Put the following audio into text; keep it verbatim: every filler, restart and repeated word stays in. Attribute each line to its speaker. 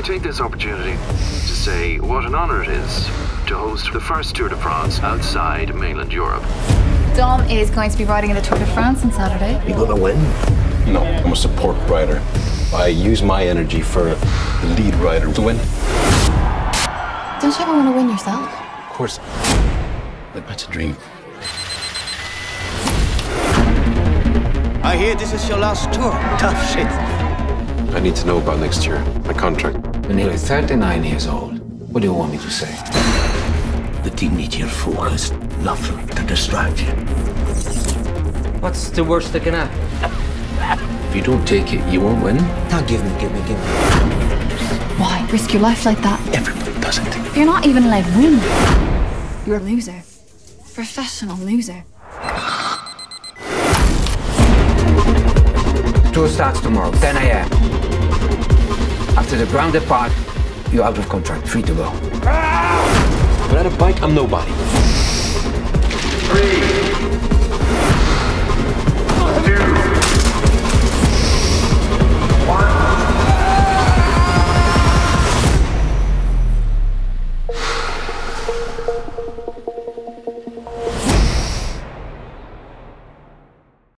Speaker 1: I take this opportunity to say what an honor it is to host the first Tour de France outside mainland Europe.
Speaker 2: Dom is going to be riding in the Tour de France on Saturday.
Speaker 3: You gonna win?
Speaker 4: No, I'm a support rider. I use my energy for the lead rider to win.
Speaker 2: Don't you ever want to win yourself?
Speaker 4: Of course. But that's a dream.
Speaker 5: I hear this is your last tour. Tough shit.
Speaker 4: I need to know about next year. My contract.
Speaker 6: You're nearly thirty-nine years old. What do you want me to say?
Speaker 3: The team needs your focus, nothing to distract you.
Speaker 6: What's the worst that can happen? If you don't take it, you won't win.
Speaker 5: Now give me, give me, give me.
Speaker 2: Why risk your life like that?
Speaker 3: Everybody does it.
Speaker 2: If you're not even allowed to win, you're a loser. Professional loser.
Speaker 6: Tour starts tomorrow, ten A M After the ground depart, you're out of contract, free to go.
Speaker 4: Without a bike, I'm nobody.
Speaker 1: Three,